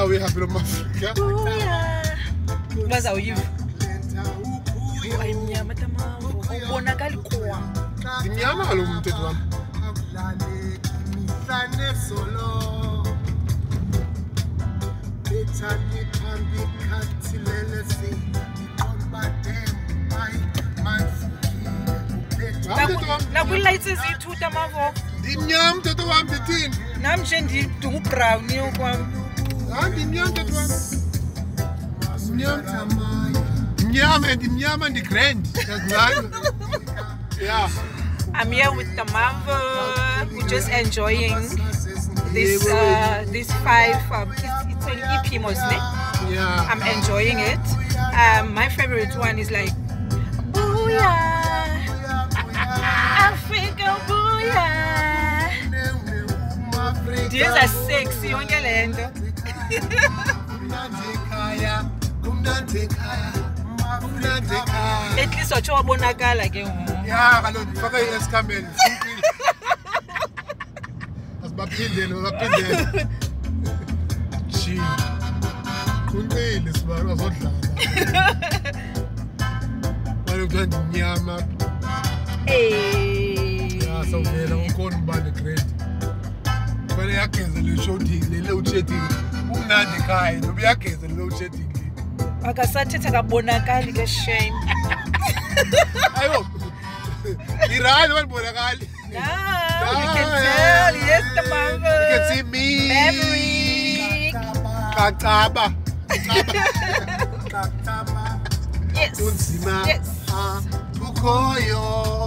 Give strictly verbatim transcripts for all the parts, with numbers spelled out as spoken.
uyahambela mafrika bazawuyiva ayimnyama tamavo ubonakala kuwa ndimnyama kaloku umthetho wam nakwiilayitsi eziyi-two tamavo ndimnyama umthetho wam ndithini nam nje ndingubrown yokwam ndimnyama umthetho wam ndimnyama ndimnyama and ndimnyama ndigrand yeah. I'm here with Tamavo. We're just enjoying this uh, this five. Um, it's, it's an E P mostly. Yeah. I'm enjoying it. Um, my favorite one is like Booyah, Africa Booyah. These are sexy. Ongelendo. At least wacho wabonakala ke yeah kaloku faka i-escamel asibaphindele baphindele shi kunqile sibara azodlala kaloku kuthiwa ndimnyama ya sawuvela ukhona ubani grade fanele yageze le shouting le load shedding umnandi ekhaya noba iyageze le load shedding akasathetha kabonakali ke shame ayo irani wanibonakali no you can tell yes Tamavo you can see me Maverick Kacaba Kacaba yes unzima yes ukhoyo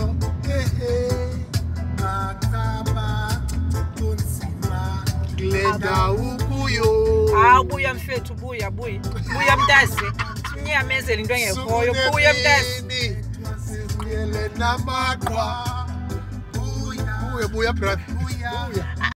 Kacaba unzima glenda ukuyo ah buya mfethu buya buya buya mntazi sinyamezela into engekhoyo buya mntazi Namaqwa buya buya brother buya